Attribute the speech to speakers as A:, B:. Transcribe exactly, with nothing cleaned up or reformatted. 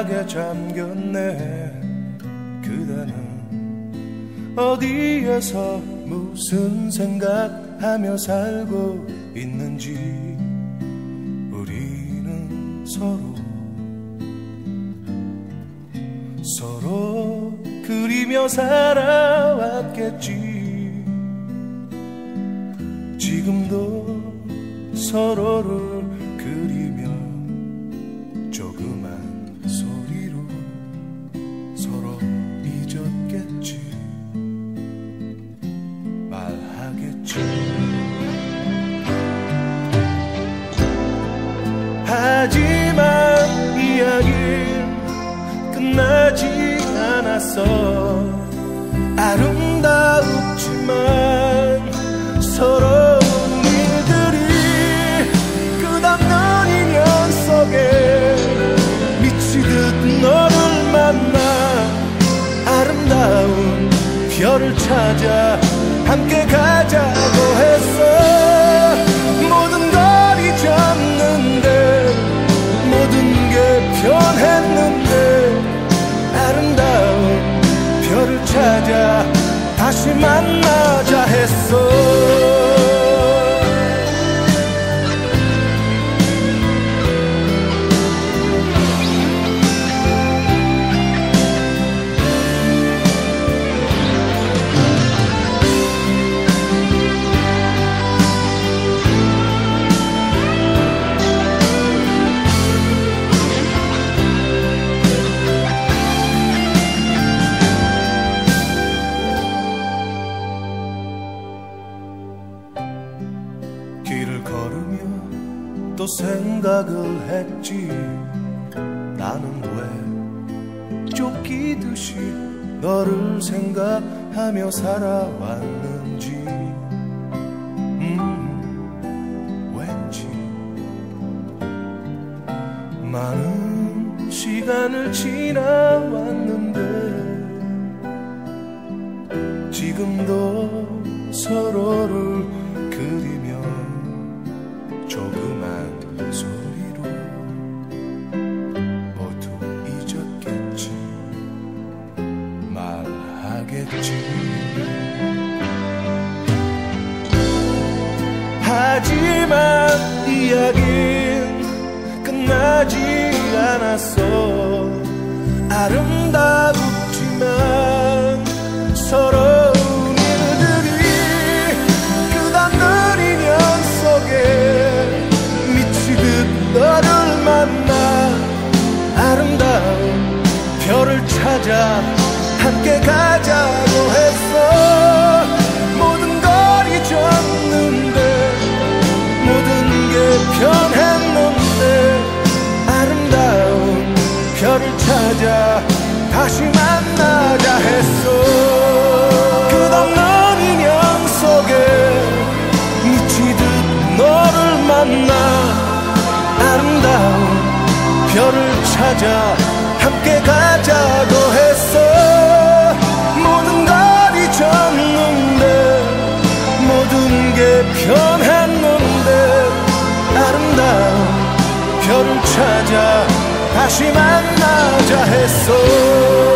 A: 생각에 잠겼네. 그대는 어디에서 무슨 생각하며 살고 있는지. 우리는 서로 서로 그리며 살아왔겠지. 지금도 서로를 그리며 조그만 소리로 서로 잊었겠지. 말하겠지. 하지만 이야기는 끝나지 않았어. 아름다웠지만 서러운 일들이 끝없는 인연 속에 미치듯 너를 만나 아름다운 별을 찾아 함께 가자고 했어. 모든 걸 잊었는데 모든 게 변했는데 아름다운 별을 찾아 다시 만나자 했어. 길을 걸으며 또 생각을 했지. 나는 왜 쫓기듯이 너를 생각하며 살아왔는지. 음, 왠지 많은 시간을 지나왔는데 지금도 서로를 그리며 조그만 소리로 모두 잊었겠지. 말하겠지. 하지만 이야기는 끝나지 않았어. 아름다웠지만 서러운 일들이 끝없는 인연 속에 미치듯 너를 만나 아름다운 별을 찾아 함께 가자고 했어. 모든 걸 잊었는데 모든 게 변했는데 아름다운 별을 찾아 다시 만나자 했어. 끝없는 인연 속에 미치듯 너를 만나 아름다운 별을 찾아 함께 가자고 했어. 모든 걸 잊었는데 모든 게 변했는데 아름다운 별을 찾아 다시 만나자 했어.